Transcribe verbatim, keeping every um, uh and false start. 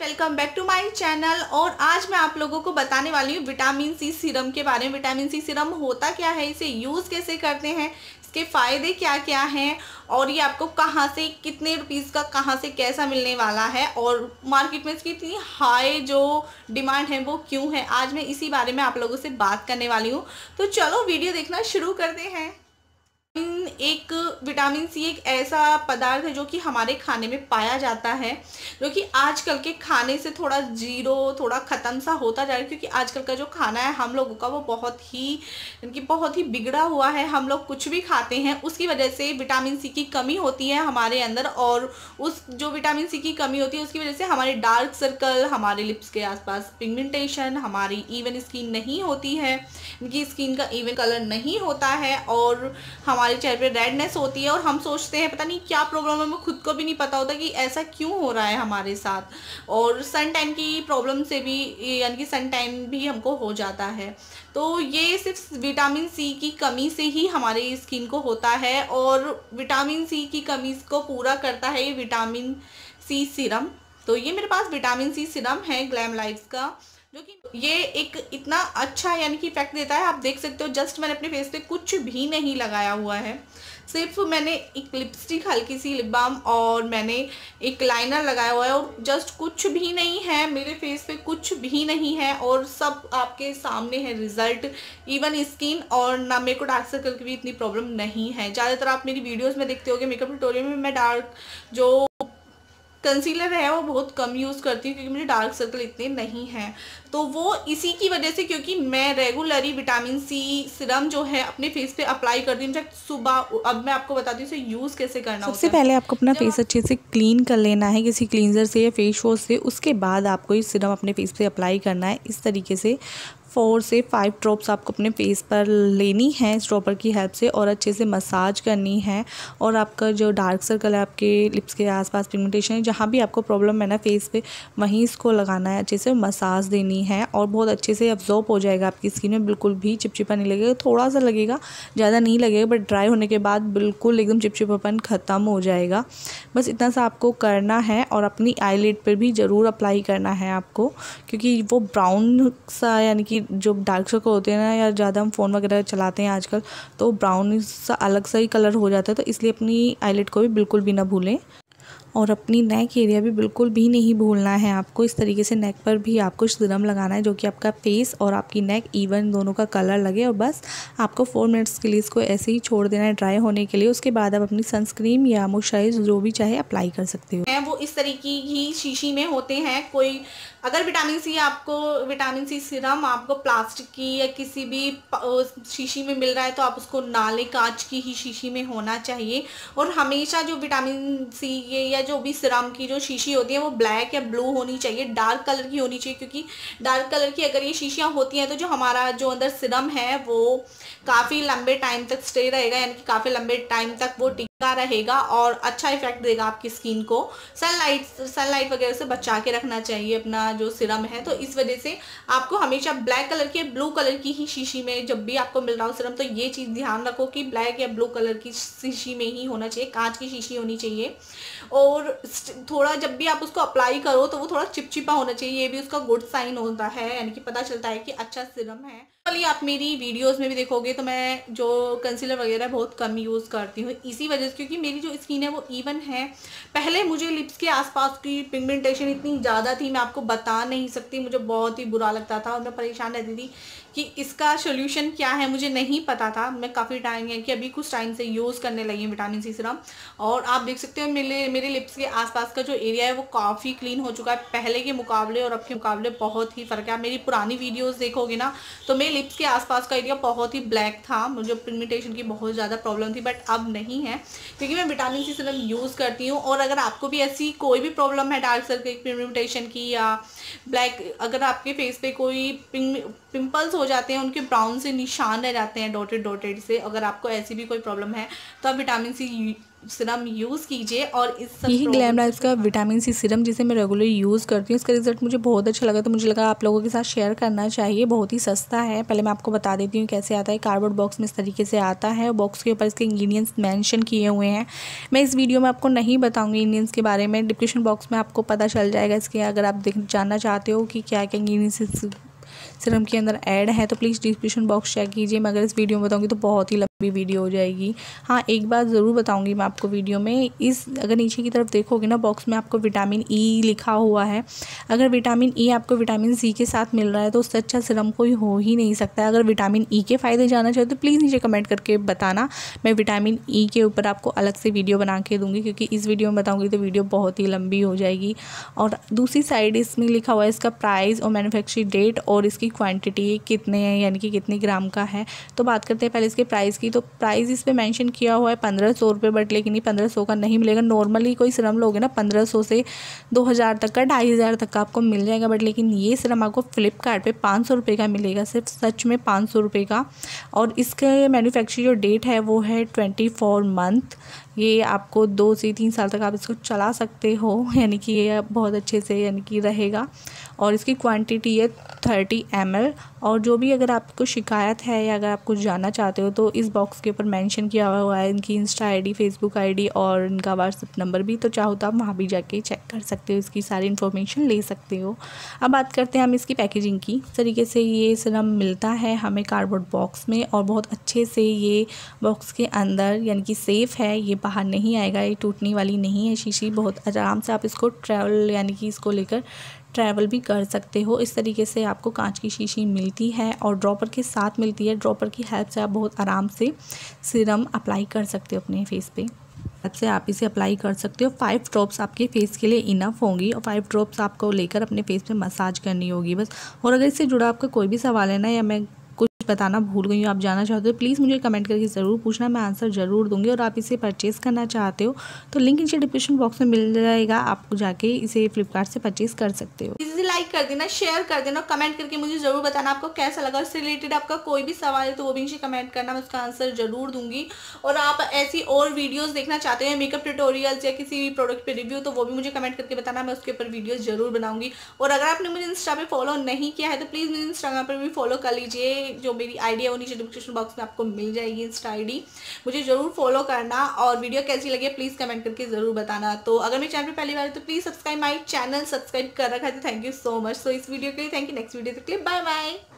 Welcome back to my channel. और आज मैं आप लोगों को बताने वाली हूँ विटामिन सी सीरम के बारे में। विटामिन सी सीरम होता क्या है, इसे यूज़ कैसे करते हैं, इसके फ़ायदे क्या क्या हैं और ये आपको कहाँ से, कितने रुपीस का, कहाँ से, कैसा मिलने वाला है और मार्केट में इसकी इतनी हाई जो डिमांड है वो क्यों है। आज मैं इसी बारे में आप लोगों से बात करने वाली हूँ। तो चलो वीडियो देखना शुरू करते हैं। एक विटामिन सी एक ऐसा पदार्थ है जो कि हमारे खाने में पाया जाता है, जो कि आजकल के खाने से थोड़ा जीरो, थोड़ा ख़त्म सा होता जा रहा है। क्योंकि आजकल का जो खाना है हम लोगों का वो बहुत ही इनकी बहुत ही बिगड़ा हुआ है। हम लोग कुछ भी खाते हैं, उसकी वजह से विटामिन सी की कमी होती है हमारे अंदर। और उस जो विटामिन सी की कमी होती है उसकी वजह से हमारे डार्क सर्कल, हमारे लिप्स के आसपास पिगमेंटेशन, हमारी इवन स्किन नहीं होती है, इनकी स्किन का इवन कलर नहीं होता है और हमारे चेहरे पे रेडनेस होती है। और हम सोचते हैं पता नहीं क्या प्रॉब्लम है, हमें खुद को भी नहीं पता होता कि ऐसा क्यों हो रहा है हमारे साथ। और सन टैन की प्रॉब्लम से भी, यानी कि सन टैन भी हमको हो जाता है। तो ये सिर्फ विटामिन सी की कमी से ही हमारी स्किन को होता है। और विटामिन सी की कमी को पूरा करता है ये विटामिन सी सीरम। तो ये मेरे पास विटामिन सी सीरम है ग्लैम लाइफ्स का, जो कि ये एक इतना अच्छा यानी कि इफेक्ट देता है। आप देख सकते हो, जस्ट मैंने अपने फेस पे कुछ भी नहीं लगाया हुआ है, सिर्फ मैंने एक लिपस्टिक, हल्की सी लिप बाम और मैंने एक लाइनर लगाया हुआ है और जस्ट कुछ भी नहीं है मेरे फेस पे, कुछ भी नहीं है। और सब आपके सामने है रिजल्ट, इवन स्किन। और ना मेरे को डार्क सर्कल की भी इतनी प्रॉब्लम नहीं है। ज़्यादातर आप मेरी वीडियोस में देखते होगे मेकअप ट्यूटोरियल में मैं डार्क जो कंसीलर है वो बहुत कम यूज़ करती हूँ, क्योंकि मुझे डार्क सर्कल इतने नहीं हैं। तो वो इसी की वजह से, क्योंकि मैं रेगुलरली विटामिन सी सीरम जो है अपने फेस पे अप्लाई करती हूँ। इनफैक्ट सुबह, अब मैं आपको बताती हूँ इसे यूज़ कैसे करना होता है। सबसे पहले आपको अपना फेस अच्छे से क्लीन कर लेना है किसी क्लींजर से या फेस वॉश से। उसके बाद आपको ये सीरम अपने फेस पे अप्लाई करना है। इस तरीके से फोर से फाइव ड्रॉप्स आपको अपने फेस पर लेनी है इस ड्रॉपर की हेल्प से और अच्छे से मसाज करनी है। और आपका जो डार्क सर्कल है, आपके लिप्स के आसपास पिगमेंटेशन है, जहाँ भी आपको प्रॉब्लम है ना फेस पे, वहीं इसको लगाना है, अच्छे से मसाज देनी है और बहुत अच्छे से अब्जॉर्ब हो जाएगा आपकी स्किन में। बिल्कुल भी चिपचिपा नहीं लगेगा, थोड़ा सा लगेगा, ज़्यादा नहीं लगेगा, बट ड्राई होने के बाद बिल्कुल एकदम चिपचिपापन ख़त्म हो जाएगा। बस इतना सा आपको करना है और अपनी आईलिड पर भी ज़रूर अप्लाई करना है आपको, क्योंकि वो ब्राउन सा यानी कि जो डार्क सर्कल होते हैं ना, या ज़्यादा हम फ़ोन वगैरह चलाते हैं आजकल, तो ब्राउन सा अलग सा ही कलर हो जाता है। तो इसलिए अपनी आईलिड को भी बिल्कुल भी ना भूलें और अपनी नेक एरिया भी बिल्कुल भी नहीं भूलना है आपको। इस तरीके से नेक पर भी आपको सीरम लगाना है, जो कि आपका फेस और आपकी नेक इवन दोनों का कलर लगे। और बस आपको फोर मिनट्स के लिए इसको ऐसे ही छोड़ देना है ड्राई होने के लिए। उसके बाद आप अपनी सनस्क्रीन या मॉइस्चराइजर जो भी चाहे अप्लाई कर सकते हो। वो इस तरीके ही शीशी में होते हैं। कोई अगर विटामिन सी आपको विटामिन सी सीरम आपको प्लास्टिक की या किसी भी शीशी में मिल रहा है तो आप उसको ना लें, कांच की ही शीशी में होना चाहिए। और हमेशा जो विटामिन सी ये या जो भी सीरम की जो शीशी होती है वो ब्लैक या ब्लू होनी चाहिए, डार्क कलर की होनी चाहिए। क्योंकि डार्क कलर की अगर ये शीशियाँ होती हैं तो जो हमारा जो अंदर सीरम है वो काफ़ी लंबे टाइम तक स्टे रहेगा, यानी कि काफ़ी लंबे टाइम तक वो टिका रहेगा और अच्छा इफेक्ट देगा आपकी स्किन को। सनलाइट सनलाइट वगैरह से बचा के रखना चाहिए अपना जो सीरम है। तो इस वजह से आपको हमेशा ब्लैक कलर की, ब्लू कलर की ही शीशी में जब भी आपको मिल रहा हो सीरम, तो ये चीज़ ध्यान रखो कि ब्लैक या ब्लू कलर की शीशी में ही होना चाहिए, कांच की शीशी होनी चाहिए। और थोड़ा जब भी आप उसको अप्लाई करो तो वो थोड़ा चिपचिपा होना चाहिए, ये भी उसका गुड साइन होता है, यानी कि पता चलता है कि अच्छा सीरम है। चलिए, आप मेरी वीडियोस में भी देखोगे तो मैं जो कंसीलर वगैरह बहुत कम यूज़ करती हूँ, इसी वजह से, क्योंकि मेरी जो स्किन है वो इवन है। पहले मुझे लिप्स के आसपास की पिगमेंटेशन इतनी ज़्यादा थी, मैं आपको बता नहीं सकती, मुझे बहुत ही बुरा लगता था और मैं परेशान रहती थी कि इसका सोल्यूशन क्या है, मुझे नहीं पता था। मैं काफ़ी टाइम है कि अभी कुछ टाइम से यूज़ करने लगी हूँ विटामिन सी सीरम। और आप देख सकते हो मेरे मेरे लिप्स के आसपास का जो एरिया है वो काफ़ी क्लीन हो चुका है पहले के मुकाबले, और अब के मुकाबले बहुत ही फ़र्क है। आप मेरी पुरानी वीडियोस देखोगे ना तो मेरे लिप्स के आसपास का एरिया बहुत ही ब्लैक था, मुझे पिगमेंटेशन की बहुत ज़्यादा प्रॉब्लम थी, बट अब नहीं है क्योंकि मैं विटामिन सी सीरम यूज़ करती हूँ। और अगर आपको भी ऐसी कोई भी प्रॉब्लम है डार्क सर्कल पिगमेंटेशन की या ब्लैक, अगर आपके फेस पे कोई पिंपल्स हो जाते हैं, उनके ब्राउन से निशान रह जाते हैं डॉटेड डॉटेड से, अगर आपको ऐसी भी कोई प्रॉब्लम है तो आप विटामिन सी सिरम यूज़ कीजिए। और इस सब यही ग्लैम लाइफ का विटामिन सी सिरम जिसे मैं रेगुलर यूज़ करती हूँ, इसका रिजल्ट मुझे बहुत अच्छा लगा, तो मुझे लगा आप लोगों के साथ शेयर करना चाहिए। बहुत ही सस्ता है। पहले मैं आपको बता देती हूँ कैसे आता है। कार्डबोर्ड बॉक्स में इस तरीके से आता है। बॉक्स के ऊपर इसके इंग्रेडिएंट्स मेंशन किए हुए हैं। मैं इस वीडियो में आपको नहीं बताऊँगी इंग्रेडिएंट्स के बारे में, डिस्क्रिप्शन बॉक्स में आपको पता चल जाएगा इसके, अगर आप देख जानना चाहते हो कि क्या क्या इंग्रेडिएंट्स सिरम के अंदर ऐड है तो प्लीज़ डिस्क्रिप्शन बॉक्स चेक कीजिए। मैं अगर इस वीडियो में बताऊंगी तो बहुत ही लंबी वीडियो हो जाएगी। हाँ, एक बात ज़रूर बताऊंगी मैं आपको वीडियो में, इस अगर नीचे की तरफ देखोगे ना बॉक्स में आपको विटामिन ई लिखा हुआ है। अगर विटामिन ई आपको विटामिन सी के साथ मिल रहा है तो उससे अच्छा सिरम कोई हो ही नहीं सकता है। अगर विटामिन ई के फ़ायदे जानना चाहो तो प्लीज़ नीचे कमेंट करके बताना। मैं विटामिन ई के ऊपर आपको अलग से वीडियो बना के दूँगी, क्योंकि इस वीडियो में बताऊँगी तो वीडियो बहुत ही लंबी हो जाएगी। और दूसरी साइड इसमें लिखा हुआ है इसका प्राइस और मैन्युफैक्चरिंग डेट और इसकी क्वांटिटी कितने हैं, यानी कि कितने ग्राम का है। तो बात करते हैं पहले इसके प्राइस की। तो प्राइस इस पे मेंशन किया हुआ है पंद्रह सौ रुपये, बट लेकिन ये पंद्रह सौ का नहीं मिलेगा। नॉर्मली कोई सिरम लोगे ना पंद्रह सौ से दो हज़ार तक का, ढाई हज़ार तक का आपको मिल जाएगा, बट लेकिन ये सिरम आपको फ्लिपकार्ट पे पाँच सौ रुपये का मिलेगा, सिर्फ सच में पाँच सौ रुपये का। और इसके मैन्युफैक्चरिंग जो डेट है वो है ट्वेंटी फोर मंथ। ये आपको दो से तीन साल तक आप इसको चला सकते हो, यानी कि ये बहुत अच्छे से यानी कि रहेगा। और इसकी क्वांटिटी है थर्टी एम एल। और जो भी अगर आपको शिकायत है या अगर आप कुछ जानना चाहते हो तो इस बॉक्स के ऊपर मेंशन किया हुआ है इनकी इंस्टा आईडी, फेसबुक आईडी और इनका व्हाट्सएप नंबर भी, तो चाहो तो आप वहाँ भी जाके चेक कर सकते हो, इसकी सारी इन्फॉर्मेशन ले सकते हो। अब बात करते हैं हम इसकी पैकेजिंग की। इस तरीके से ये सिरम मिलता है हमें कार्डबोर्ड बॉक्स में, और बहुत अच्छे से ये बॉक्स के अंदर यानी कि सेफ़ है, ये बाहर नहीं आएगा, ये टूटने वाली नहीं है शीशी। बहुत आराम से आप इसको ट्रैवल यानी कि इसको लेकर ट्रैवल भी कर सकते हो। इस तरीके से आपको कांच की शीशी मिलती है और ड्रॉपर के साथ मिलती है। ड्रॉपर की हेल्प से आप बहुत आराम से सिरम अप्लाई कर सकते हो अपने फेस पे। हेल्प से आप इसे अप्लाई कर सकते हो। फाइव ड्रॉप्स आपके फेस के लिए इनफ होंगी और फाइव ड्रॉप्स आपको लेकर अपने फेस पे मसाज करनी होगी बस। और अगर इससे जुड़ा आपका कोई भी सवाल है ना, या मैं कुछ बताना भूल गई हूँ, आप जानना चाहते हो, प्लीज़ मुझे कमेंट करके ज़रूर पूछना, मैं आंसर ज़रूर दूंगी। और आप इसे परचेज़ करना चाहते हो तो लिंक नीचे डिस्क्रिप्शन बॉक्स में मिल जाएगा, आप जाके इसे फ्लिपकार्ट से परचेज़ कर सकते हो। इसे लाइक कर देना, शेयर कर देना, कमेंट करके मुझे ज़रूर बताना आपको कैसा लगा। उससे रिलेटेड आपका कोई भी सवाल है तो वो भी नीचे कमेंट करना, मैं उसका आंसर ज़रूर दूंगी। और आप ऐसी और वीडियोज़ देखना चाहते हैं मेकअप ट्यूटोरियल्स या किसी भी प्रोडक्ट पे रिव्यू, तो वो भी मुझे कमेंट करके बताना, मैं उसके ऊपर वीडियो ज़रूर बनाऊंगी। और अगर आपने मुझे इंस्टा पे फॉलो नहीं किया है तो प्लीज़ मुझे इंस्टाग्राम पर भी फॉलो कर लीजिए। जो मेरी आईडी है वो नीचे डिस्क्रिप्शन बॉक्स में आपको मिल जाएगी, इंस्टा आईडी, मुझे ज़रूर फॉलो करना। और वीडियो कैसी लगी प्लीज़ कमेंट करके ज़रूर बताना। तो अगर मेरे चैनल पे पहली बार है तो please subscribe my channel, subscribe कर रखा है तो thank you so much. So इस वीडियो के लिए थैंक यू। नेक्स्ट वीडियो तक के लिए बाय बाय।